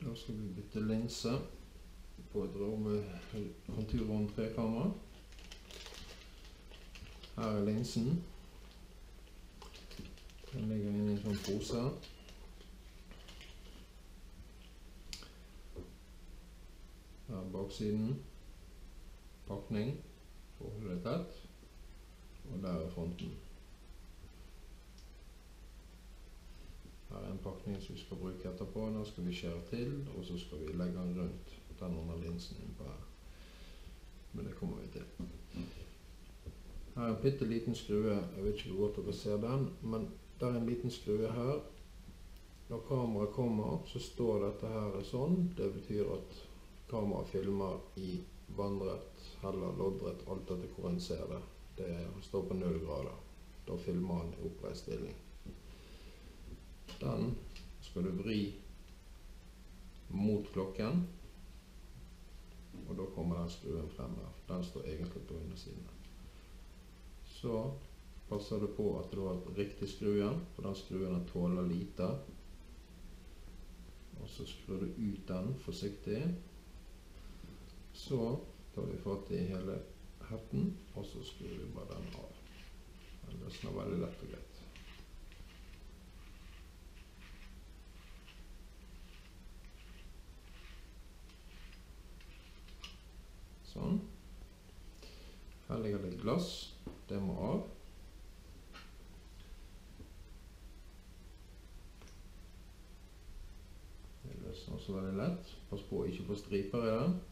Da skal vi bytte linse på et konturrom 3-kamera. Her linsen. Den ligger inne i en sånn pose. Her baksiden. Pakning for å holde det tett. Og der fronten. Her en pakning som vi skal bruke etterpå. Nå skal vi skjære til, og så skal vi legge den rundt den under linsen innpå her. Men det kommer vi til. Her er en bitteliten skrue. Jeg vet ikke hvor godt dere ser den, men det er en liten skrue her. Når kameraet kommer, så står dette her sånn. Det betyr at kameraet filmer i vannrett eller loddrett, alt etter hvor en ser det. Det står på 0 grader. Da filmer han i oppreist stilling. Den skal du vri mot klokken, og da kommer den skruen frem her. Den står egentlig på undersiden. Så passer du på at du har riktig skruen, for den skruen tåler lite. Og så skrur du ut den forsiktig. Så tar vi fatt i hele hetten, og så skrur vi bare den av. Den løsner veldig lett og greit. Sånn. Her ligger det glass. Det må av. Det løsner også veldig lett. Pass på å ikke få striper i den.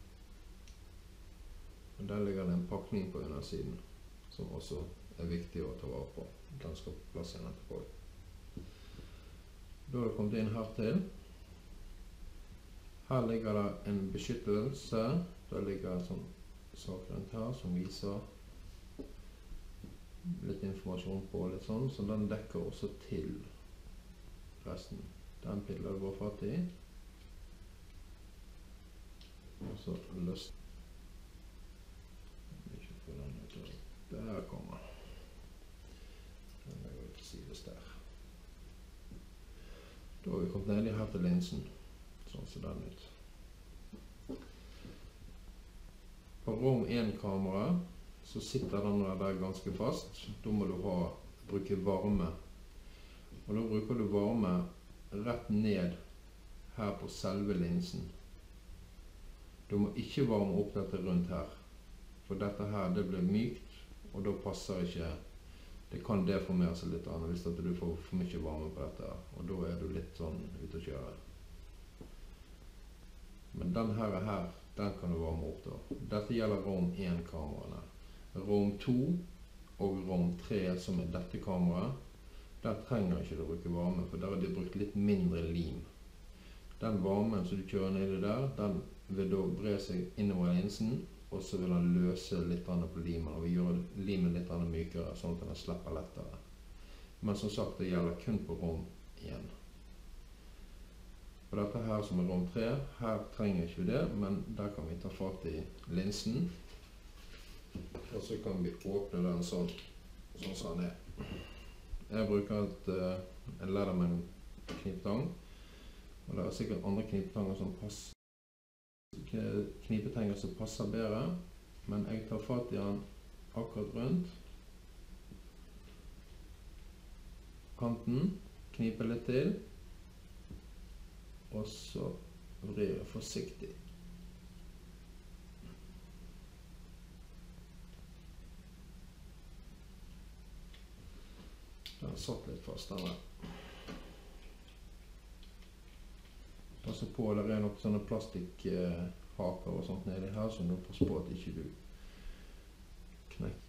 Og der ligger det en pakning på undersiden, som også er viktig å ta vare på. Den skal på plass igjen etterpå. Da har det kommet inn her til. Her ligger det en beskyttelse. Der ligger en sånn sak rundt her som viser litt informasjon på litt sånn, så den dekker også til resten. Den piller du bare fatt i. Og så løst. Ikke få den ut av. Der kommer den. Den legger vi til sides der. Da har vi kommet ned i her til linsen. Sånn ser den ut. På rom 1-kamera så sitter den der ganske fast. Da må du bruke varme. Og da bruker du varme rett ned her på selve linsen. Du må ikke varme opp dette rundt her. For dette her, det blir mykt, og da passer ikke. Det kan deformere seg litt annet hvis du får for mye varme på dette. Og da er du litt sånn ute å kjøre. Men den her, den kan du varme opp da. Dette gjelder rom 1-kameraene. Rom 2 og rom 3, som er dette kameraet, der trenger ikke du bruke varme, for der har de brukt litt mindre lim. Den varmen som du kjører ned i der, den vil da bre seg innover linsen, og så vil den løse litt på limen, og vi gjør limen litt mykere, sånn at den slipper lettere. Men som sagt, det gjelder kun på rom 1. Og dette her som er rom 3, her trenger ikke vi det, men der kan vi ta fatt i linsen. Og så kan vi åpne den sånn som den er. Jeg bruker en Leatherman kniptang, og det er sikkert andre knipetanger som passer bedre, men jeg tar fatt i den akkurat rundt kanten, kniper litt til, og så vrir jeg forsiktig. Den har satt litt fast denne. Pass på, det er nok sånne plastikkhaker og sånt nedi her, så du passer på at ikke du knekker.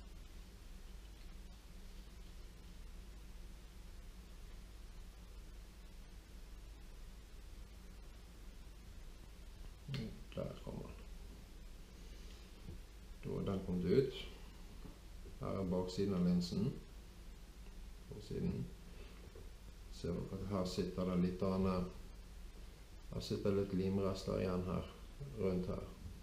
Der kommer den. Da er den kommet ut. Her er baksiden av linsen. Baksiden. Ser dere at her sitter det litt annet. Her sitter litt limrester igjen her, rundt her.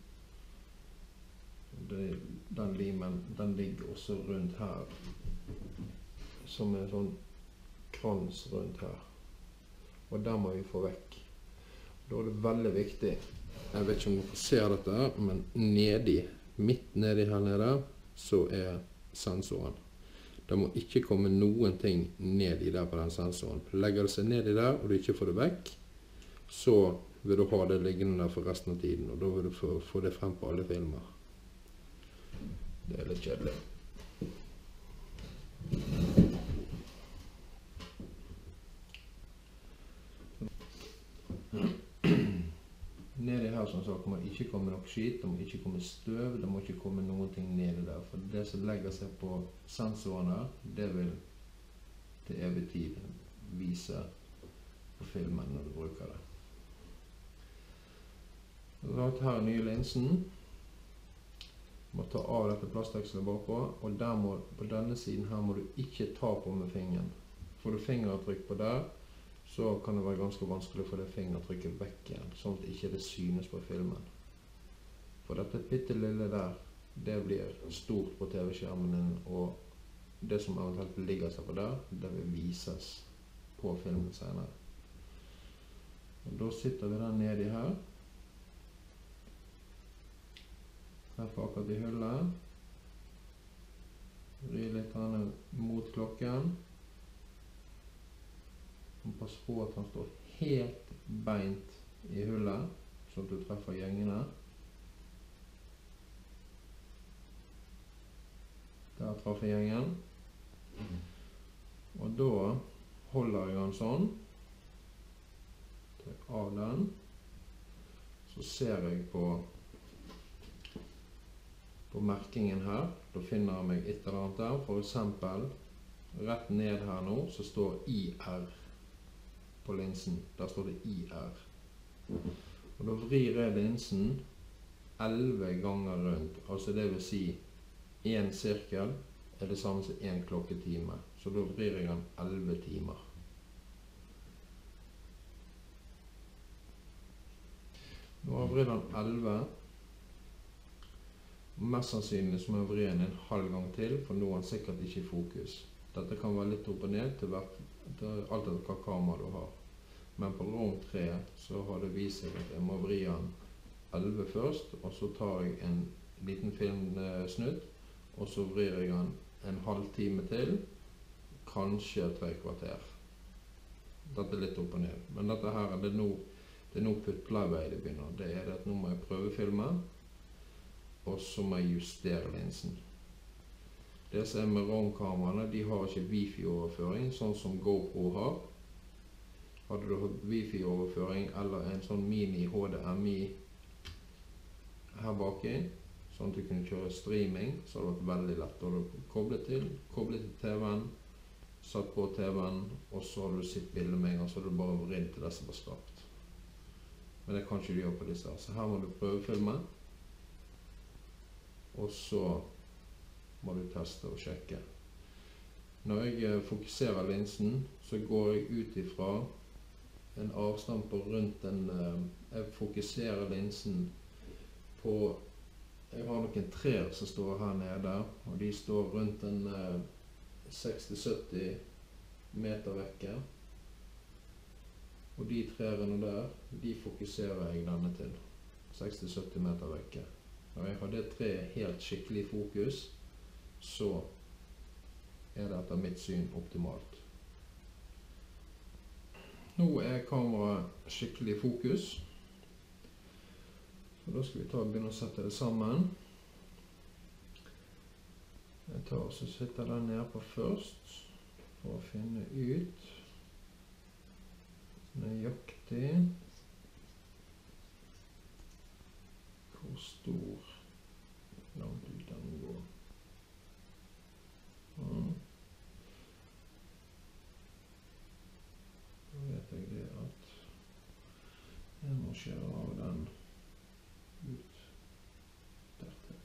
Den limen, den ligger også rundt her, som en sånn krans rundt her. Og den må vi få vekk. Da er det veldig viktig, jeg vet ikke om dere ser dette, men midt nedi her nede, så er sensoren. Det må ikke komme noen ting nedi der på den sensoren. Legger det seg nedi der, og du ikke får det vekk, så vil du ha det liggende der for resten av tiden, og da vil du få det frem på alle filmer. Det er litt kjedelig. Nedi her som sagt må ikke komme noe skit, det må ikke komme støv, det må ikke komme noen ting nedi der. For det som legger seg på sensoren her, det vil til evig tid vise på filmen når du bruker det. Her er nye linsen. Du må ta av dette plastekselet bakpå, og på denne siden her må du ikke ta på med fingeren. Får du fingeravtrykk på der, så kan det være ganske vanskelig å få det fingertrykket vekk igjen, sånn at ikke det synes på filmen. For dette bitte lille der, det blir stort på TV-skjermen din, og det som eventuelt ligger seg på der, det vil vises på filmen senere. Og da sitter vi der nedi her. Her får akkurat i hullet. Vri litt mot klokken. Pass på at han står helt beint i hullet, så at du treffer gjengene. Der treffer gjengen. Og da holder jeg den sånn. Trekk av den. Så ser jeg på merkingen her. Da finner jeg meg et eller annet der. For eksempel, rett ned her nå, så står IR på linsen. Der står det IR. Og da vrir jeg linsen 11 ganger rundt. Altså det vil si, en sirkel er det samme som en klokketime. Så da vrir jeg den 11 timer. Nå har jeg vridd den 11. Mest sannsynlig så må jeg vri den en halv gang til, for nå er den sikkert ikke i fokus. Dette kan være litt opp og ned til alt etter hva kamera du har. Men på ROM 3 så har det vist seg at jeg må vri den 11 først, og så tar jeg en liten filmsnutt, og så vrir jeg den en halv time til, kanskje 3 kvarter. Dette er litt opp og ned. Men dette her det er nå putlearbeid det begynner. Det er det at nå må jeg prøvefilme, og så må jeg justere linsen. Det som er med ROM-kameraene, de har ikke Wi-Fi-overføring, sånn som GoPro har. Hadde du hatt Wi-Fi-overføring eller en sånn mini HDMI her baki, sånn at du kunne kjøre streaming, så hadde det vært veldig lett. Da hadde du koblet til TV-en, satt på TV-en, og så hadde du sitt bilde med en gang, så hadde du bare vridd til det som var skapt. Men det kan ikke du gjøre på disse her. Så her må du prøvefilme. Og så må du teste og sjekke. Når jeg fokuserer linsen, så går jeg ut ifra en avstand på rundt jeg fokuserer linsen på, jeg har noen trær som står her nede, og de står rundt en 60-70 meter vekke. Og de trærne der, de fokuserer jeg denne til, 60-70 meter vekke. Når jeg har det treet helt skikkelig i fokus, så er det etter mitt syn optimalt. Nå er kameraet skikkelig i fokus, så da skal vi begynne å sette det sammen. Jeg tar og sitter den nede på først, for å finne ut nøyaktig hvor stor langt ut den går. Da vet jeg det at jeg må skjære av den ut dertil.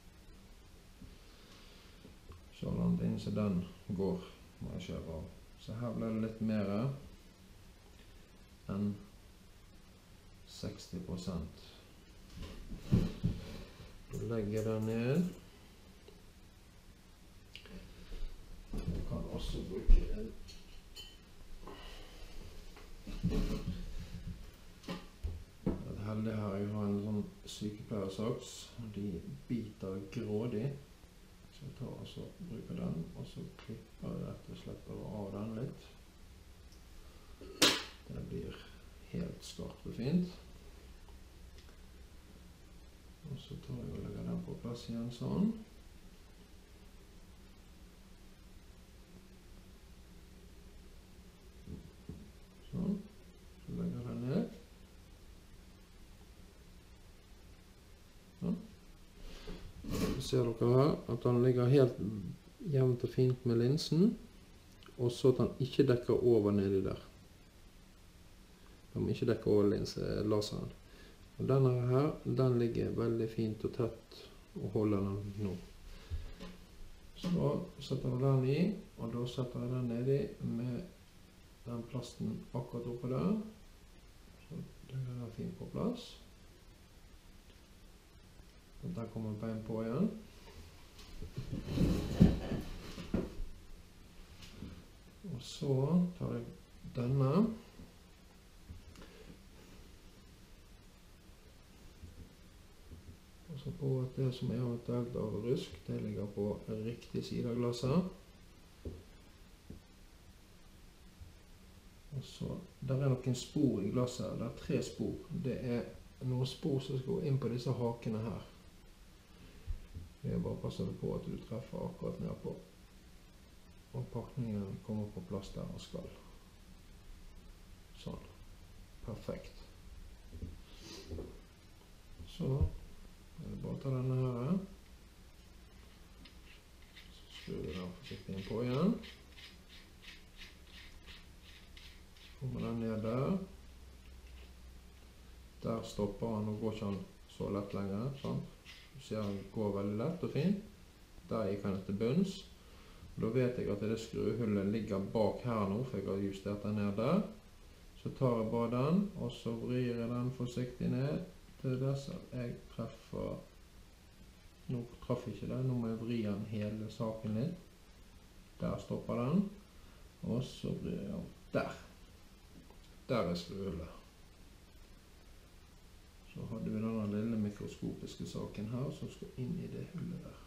Så langt inn så den går, må jeg skjære av. Så her ble det litt mer enn 60%. Da legger jeg den ned. Jeg kan også bruke sykepleiersaks. De biter grådig. Så jeg tar altså, bruker den, og så klipper jeg rett og slett bare av den litt. Det blir helt skarpt og fint. Og så tar jeg og legger den på plass igjen sånn. Sånn. Så legger jeg den ned. Sånn. Så ser dere her at den ligger helt jevnt og fint med linsen, og så at den ikke dekker over nedi der. Den må ikke dekke over laseren. Og denne her, den ligger veldig fint og tett og holder den nå. Så setter jeg den i, og da setter jeg den nedi med den plasten akkurat oppe der. Så legger den fint på plass. Og der kommer bein på igjen. Og så tar jeg denne. Og så på at det som er eventuelt av rusk, det ligger på riktig side av glasset. Og så, der er noen spor i glasset, det er 3 spor. Det er noen spor som skal gå inn på disse hakene her. Det er bare å passe på at du treffer akkurat ned på. Og pakningen kommer på plass der den skal. Sånn. Perfekt. Så er det bare å ta denne her. Så skrur vi den forsiktig inn på igjen. Så kommer den ned der. Der stopper den, og går ikke den så lett lenger. Sånn. Du ser den går veldig lett og fint. Der gikk den til bunns. Da vet jeg at det skruehullet ligger bak her nå, for jeg har justert den ned der. Så tar jeg bare den, og så vrir jeg den forsiktig ned til dess at jeg treffer. Nå traff jeg ikke det, nå må jeg vri den hele saken litt. Der stopper den, og så vrir jeg den der. Der er skruehullet. Så hadde vi denne lille mikroskopiske saken her, som skal inn i det hullet der.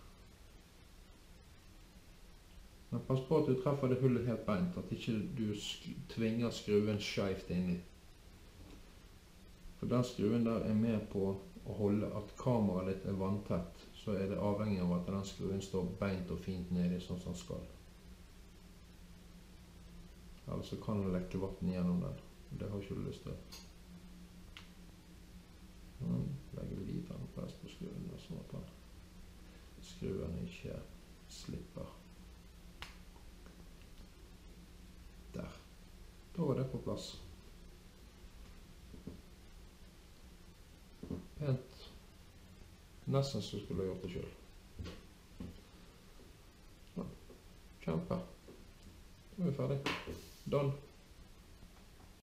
Men pass på at du treffer det hullet helt beint, at ikke du tvinger skruen skjevt inni. For den skruen der er med på å holde at kameraet ditt er vanntett, så er det avhengig av at den skruen står beint og fint nedi sånn som den skal. Ellers så kan det lekke vann gjennom den. Det har ikke du lyst til. Legger litt press på skruen, sånn at skruen ikke slipper. Der. Da var det på plass. Pent. Nesten så skulle jeg gjort det selv. Ja, kjempe. Da er vi ferdig. Done.